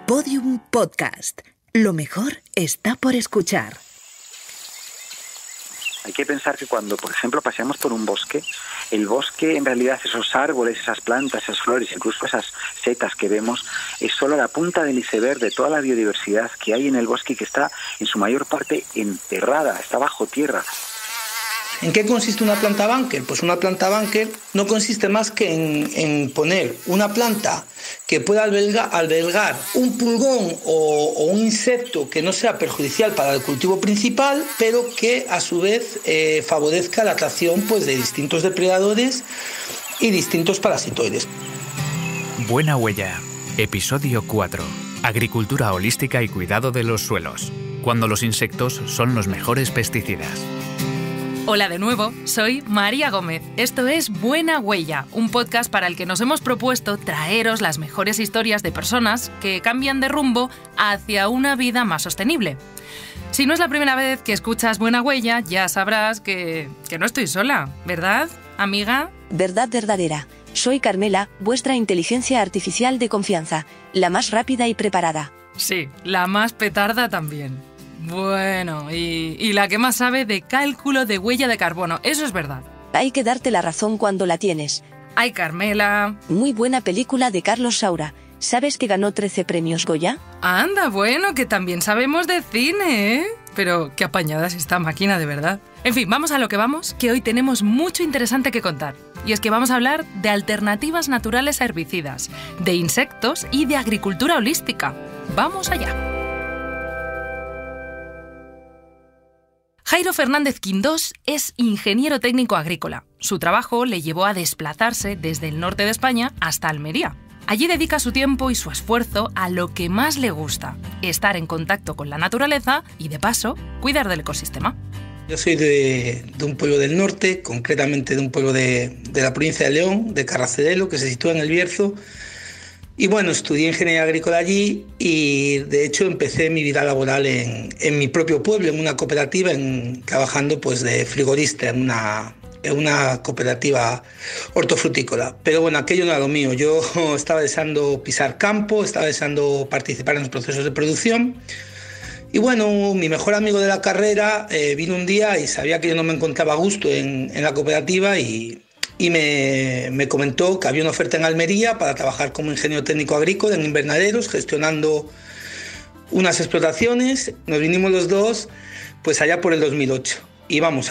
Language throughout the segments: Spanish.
Podium Podcast. Lo mejor está por escuchar. Hay que pensar que cuando, por ejemplo, paseamos por un bosque, el bosque en realidad, esos árboles, esas plantas, esas flores, incluso esas setas que vemos, es solo la punta del iceberg de toda la biodiversidad que hay en el bosque y que está en su mayor parte enterrada, está bajo tierra. ¿En qué consiste una planta búnker? Pues una planta búnker no consiste más que en poner una planta que pueda albergar un pulgón o un insecto que no sea perjudicial para el cultivo principal, pero que a su vez favorezca la atracción pues, de distintos depredadores y distintos parasitoides. Buena Huella, episodio 4. Agricultura holística y cuidado de los suelos. Cuando los insectos son los mejores pesticidas. Hola de nuevo, soy María Gómez. Esto es Buena Huella, un podcast para el que nos hemos propuesto traeros las mejores historias de personas que cambian de rumbo hacia una vida más sostenible. Si no es la primera vez que escuchas Buena Huella, ya sabrás que no estoy sola, ¿verdad, amiga? Verdad verdadera. Soy Carmela, vuestra inteligencia artificial de confianza, la más rápida y preparada. Sí, la más petarda también. Bueno, y la que más sabe de cálculo de huella de carbono, eso es verdad. Hay que darte la razón cuando la tienes. ¡Ay, Carmela! Muy buena película de Carlos Saura. ¿Sabes que ganó 13 premios Goya? Anda, bueno, que también sabemos de cine, ¿eh? Pero qué apañada es esta máquina, de verdad. En fin, vamos a lo que vamos, que hoy tenemos mucho interesante que contar. Y es que vamos a hablar de alternativas naturales a herbicidas, de insectos y de agricultura holística. ¡Vamos allá! Jairo Fernández Quindós es ingeniero técnico agrícola. Su trabajo le llevó a desplazarse desde el norte de España hasta Almería. Allí dedica su tiempo y su esfuerzo a lo que más le gusta, estar en contacto con la naturaleza y, de paso, cuidar del ecosistema. Yo soy de un pueblo del norte, concretamente de un pueblo de la provincia de León, de Carracedelo, que se sitúa en el Bierzo. Y bueno, estudié ingeniería agrícola allí y de hecho empecé mi vida laboral en mi propio pueblo, en una cooperativa, trabajando pues de frigorista en una cooperativa hortofrutícola. Pero bueno, aquello no era lo mío. Yo estaba deseando pisar campo, estaba deseando participar en los procesos de producción. Y bueno, mi mejor amigo de la carrera vino un día y sabía que yo no me encontraba a gusto en la cooperativa y me comentó que había una oferta en Almería para trabajar como ingeniero técnico agrícola en invernaderos, gestionando unas explotaciones. Nos vinimos los dos pues allá por el 2008. Y vamos,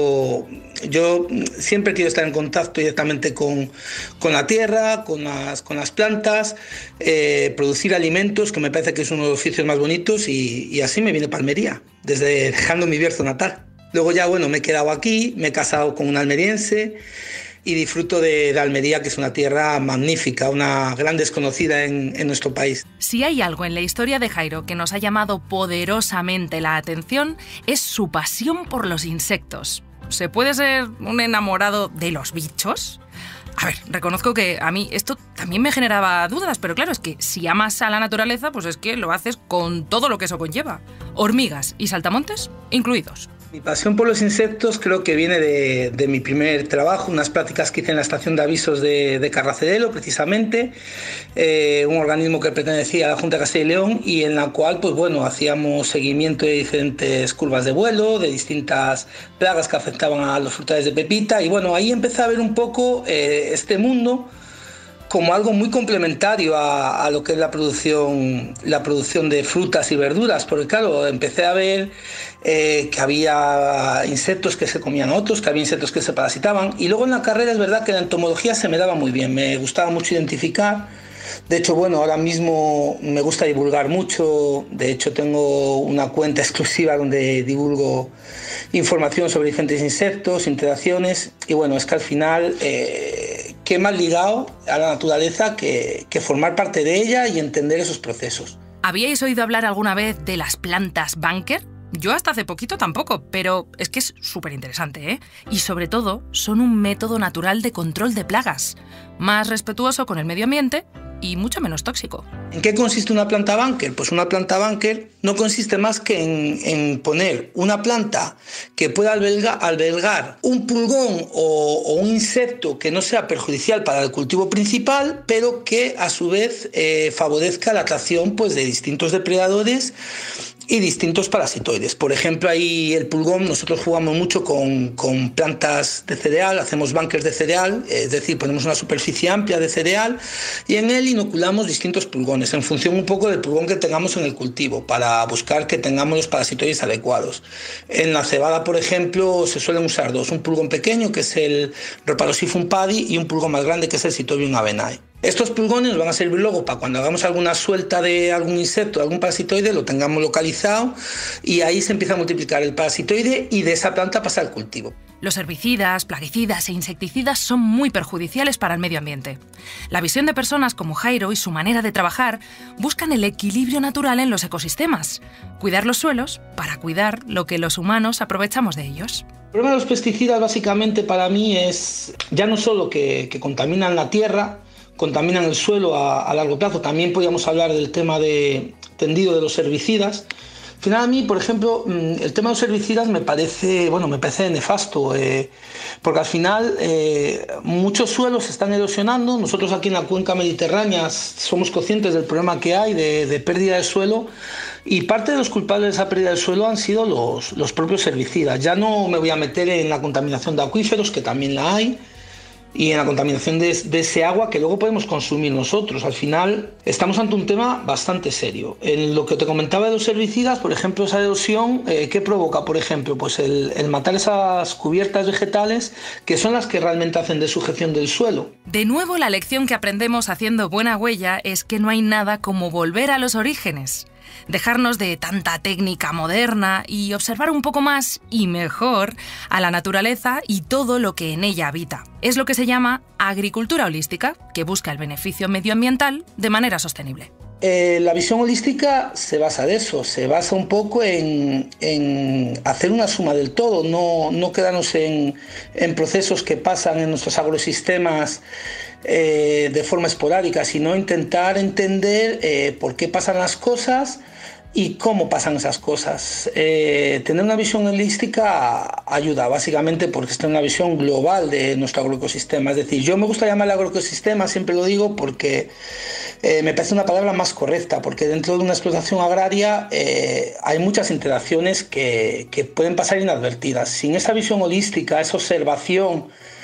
yo siempre quiero estar en contacto directamente con la tierra, con las plantas, producir alimentos, que me parece que es uno de los oficios más bonitos, y así me vine para Almería, dejando mi Bierzo natal. Luego ya, bueno, me he quedado aquí, me he casado con una almeriense y disfruto de Almería, que es una tierra magnífica, una gran desconocida en nuestro país. Si hay algo en la historia de Jairo que nos ha llamado poderosamente la atención, es su pasión por los insectos. ¿Se puede ser un enamorado de los bichos? A ver, reconozco que a mí esto también me generaba dudas, pero claro, es que si amas a la naturaleza, pues es que lo haces con todo lo que eso conlleva. Hormigas y saltamontes incluidos. Mi pasión por los insectos creo que viene de mi primer trabajo, unas prácticas que hice en la estación de avisos de Carracedelo, precisamente, un organismo que pertenecía a la Junta de Castilla y León y en la cual pues bueno, hacíamos seguimiento de diferentes curvas de vuelo, de distintas plagas que afectaban a los frutales de pepita y bueno, ahí empecé a ver un poco este mundo como algo muy complementario a lo que es la producción de frutas y verduras, porque claro, empecé a ver que había insectos que se comían otros, que había insectos que se parasitaban, y luego en la carrera es verdad que la entomología se me daba muy bien, me gustaba mucho identificar. De hecho, bueno, ahora mismo me gusta divulgar mucho, de hecho tengo una cuenta exclusiva donde divulgo información sobre diferentes insectos, interacciones, y bueno, es que al final qué más ligado a la naturaleza que formar parte de ella y entender esos procesos. ¿Habíais oído hablar alguna vez de las plantas búnker? Yo hasta hace poquito tampoco, pero es que es súper interesante, ¿eh? Y sobre todo, son un método natural de control de plagas, más respetuoso con el medio ambiente y mucho menos tóxico. ¿En qué consiste una planta búnker? Pues una planta búnker no consiste más que en poner una planta que pueda albergar un pulgón o un insecto que no sea perjudicial para el cultivo principal, pero que a su vez favorezca la atracción pues, de distintos depredadores y distintos parasitoides. Por ejemplo, ahí el pulgón, nosotros jugamos mucho con plantas de cereal, hacemos bunkers de cereal, es decir, ponemos una superficie amplia de cereal y en él inoculamos distintos pulgones en función un poco del pulgón que tengamos en el cultivo para buscar que tengamos los parasitoides adecuados. En la cebada, por ejemplo, se suelen usar dos, un pulgón pequeño que es el Rhopalosiphum paddy y un pulgón más grande que es el Citobium avenae. Estos pulgones van a servir luego para cuando hagamos alguna suelta de algún insecto, algún parasitoide, lo tengamos localizado y ahí se empieza a multiplicar el parasitoide y de esa planta pasa al cultivo. Los herbicidas, plaguicidas e insecticidas son muy perjudiciales para el medio ambiente. La visión de personas como Jairo y su manera de trabajar buscan el equilibrio natural en los ecosistemas, cuidar los suelos para cuidar lo que los humanos aprovechamos de ellos. El problema de los pesticidas básicamente para mí es ya no solo que contaminan la tierra, contaminan el suelo a largo plazo. También podríamos hablar del tema tendido de los herbicidas. Al final a mí, por ejemplo, el tema de los herbicidas me parece nefasto, porque al final muchos suelos se están erosionando. Nosotros aquí en la cuenca mediterránea somos conscientes del problema que hay de pérdida de suelo y parte de los culpables de esa pérdida del suelo han sido los propios herbicidas. Ya no me voy a meter en la contaminación de acuíferos, que también la hay, y en la contaminación de ese agua que luego podemos consumir nosotros. Al final estamos ante un tema bastante serio. En lo que te comentaba de los herbicidas, por ejemplo, esa erosión, ¿qué provoca? Por ejemplo, pues el matar esas cubiertas vegetales que son las que realmente hacen de sujeción del suelo. De nuevo, la lección que aprendemos haciendo Buena Huella es que no hay nada como volver a los orígenes. Dejarnos de tanta técnica moderna y observar un poco más y mejor a la naturaleza y todo lo que en ella habita. Es lo que se llama agricultura holística, que busca el beneficio medioambiental de manera sostenible. La visión holística se basa de eso, se basa un poco en hacer una suma del todo, no quedarnos en procesos que pasan en nuestros agroesistemas de forma esporádica, sino intentar entender por qué pasan las cosas y cómo pasan esas cosas. Tener una visión holística ayuda básicamente porque es una visión global de nuestro agroecosistema. Es decir, yo me gusta llamar agroecosistema, siempre lo digo porque me parece una palabra más correcta, porque dentro de una explotación agraria hay muchas interacciones que pueden pasar inadvertidas. Sin esa visión holística, esa observación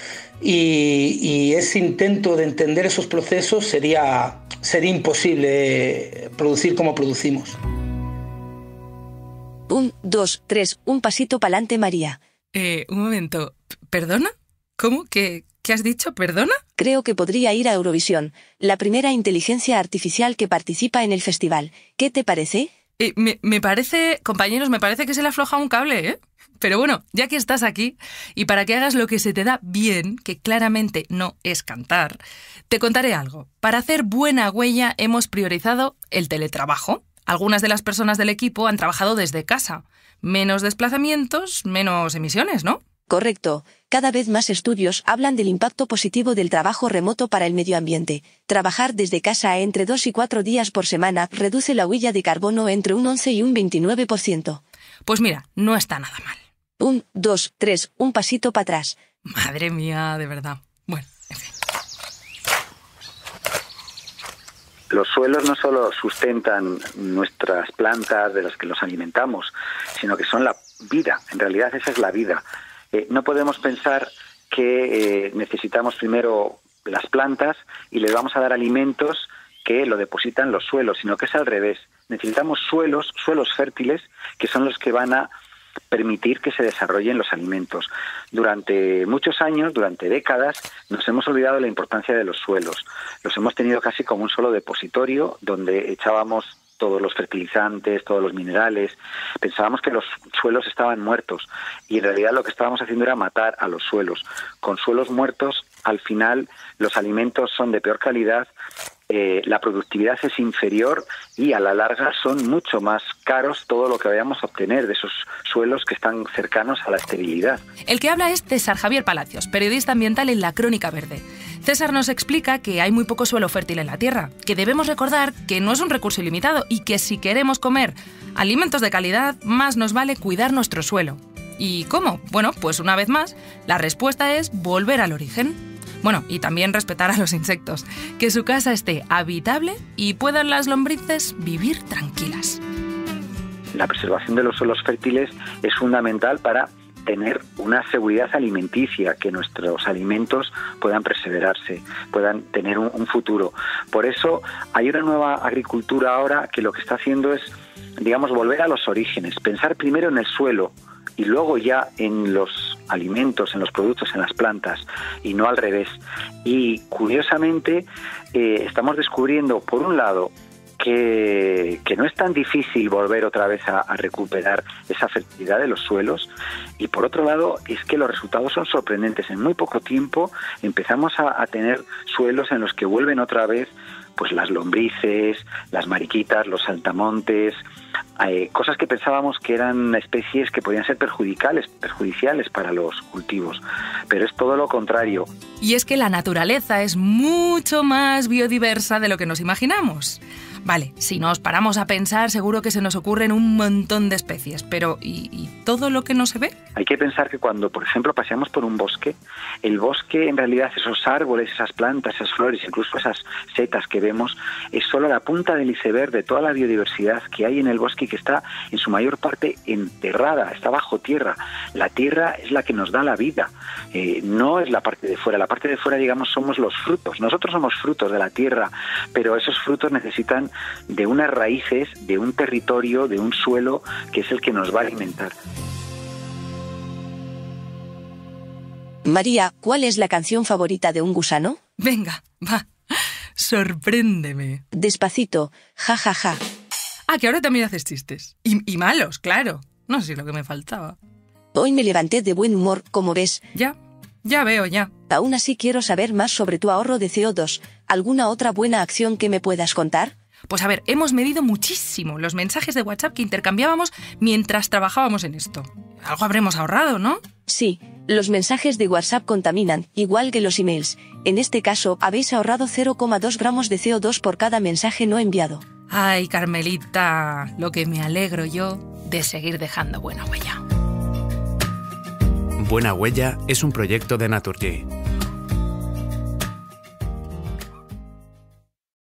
y ese intento de entender esos procesos sería imposible producir como producimos. 1, 2, 3, un pasito pa'lante, María. Un momento, ¿perdona? ¿Cómo? ¿Qué has dicho? ¿Perdona? Creo que podría ir a Eurovisión, la primera inteligencia artificial que participa en el festival. ¿Qué te parece? Me parece, compañeros, me parece que se le afloja un cable, ¿eh? Pero bueno, ya que estás aquí, y para que hagas lo que se te da bien, que claramente no es cantar, te contaré algo. Para hacer Buena Huella hemos priorizado el teletrabajo. Algunas de las personas del equipo han trabajado desde casa. Menos desplazamientos, menos emisiones, ¿no? Correcto. Cada vez más estudios hablan del impacto positivo del trabajo remoto para el medio ambiente. Trabajar desde casa entre 2 y 4 días por semana reduce la huella de carbono entre un 11 y un 29%. Pues mira, no está nada mal. 1, 2, 3, un pasito para atrás. Madre mía, de verdad. Bueno, en fin. Los suelos no solo sustentan nuestras plantas de las que nos alimentamos, sino que son la vida. En realidad esa es la vida. No podemos pensar que necesitamos primero las plantas y les vamos a dar alimentos que lo depositan los suelos, sino que es al revés. Necesitamos suelos fértiles que son los que van a permitir que se desarrollen los alimentos. Durante muchos años, durante décadas, nos hemos olvidado de la importancia de los suelos. Los hemos tenido casi como un solo depositorio donde echábamos todos los fertilizantes, todos los minerales. Pensábamos que los suelos estaban muertos y en realidad lo que estábamos haciendo era matar a los suelos. Con suelos muertos, al final, los alimentos son de peor calidad la productividad es inferior y a la larga son mucho más caros todo lo que vayamos a obtener de esos suelos que están cercanos a la esterilidad. El que habla es César Javier Palacios, periodista ambiental en La Crónica Verde. César nos explica que hay muy poco suelo fértil en la tierra, que debemos recordar que no es un recurso ilimitado y que si queremos comer alimentos de calidad, más nos vale cuidar nuestro suelo. ¿Y cómo? Bueno, pues una vez más, la respuesta es volver al origen. Bueno, y también respetar a los insectos, que su casa esté habitable y puedan las lombrices vivir tranquilas. La preservación de los suelos fértiles es fundamental para tener una seguridad alimenticia, que nuestros alimentos puedan perseverarse, puedan tener un futuro. Por eso hay una nueva agricultura ahora que lo que está haciendo es, digamos, volver a los orígenes, pensar primero en el suelo y luego ya en los alimentos, en los productos, en las plantas, y no al revés. Y curiosamente estamos descubriendo, por un lado, que no es tan difícil volver otra vez a recuperar esa fertilidad de los suelos, y por otro lado es que los resultados son sorprendentes. En muy poco tiempo empezamos a tener suelos en los que vuelven otra vez pues las lombrices, las mariquitas, los saltamontes, cosas que pensábamos que eran especies que podían ser perjudiciales para los cultivos, pero es todo lo contrario. Y es que la naturaleza es mucho más biodiversa de lo que nos imaginamos. Vale, si nos paramos a pensar, seguro que se nos ocurren un montón de especies, pero ¿y todo lo que no se ve? Hay que pensar que cuando, por ejemplo, paseamos por un bosque, el bosque, en realidad, esos árboles, esas plantas, esas flores, incluso esas setas que vemos, es solo la punta del iceberg de toda la biodiversidad que hay en el bosque, que está en su mayor parte enterrada, está bajo tierra. La tierra es la que nos da la vida, no es la parte de fuera. La parte de fuera, digamos, somos los frutos. Nosotros somos frutos de la tierra, pero esos frutos necesitan de unas raíces, de un territorio, de un suelo que es el que nos va a alimentar. María, ¿cuál es la canción favorita de un gusano? Venga, va, sorpréndeme. Despacito, ja ja ja. Ah, que ahora también haces chistes. Y malos, claro. No sé lo que me faltaba. Hoy me levanté de buen humor, como ves. Ya veo, ya. Aún así quiero saber más sobre tu ahorro de CO2. ¿Alguna otra buena acción que me puedas contar? Pues a ver, hemos medido muchísimo los mensajes de WhatsApp que intercambiábamos mientras trabajábamos en esto. Algo habremos ahorrado, ¿no? Sí, los mensajes de WhatsApp contaminan, igual que los emails. En este caso, habéis ahorrado 0,2 gramos de CO2 por cada mensaje no enviado. Ay, Carmelita, lo que me alegro yo de seguir dejando buena huella. Buena Huella es un proyecto de Naturgy.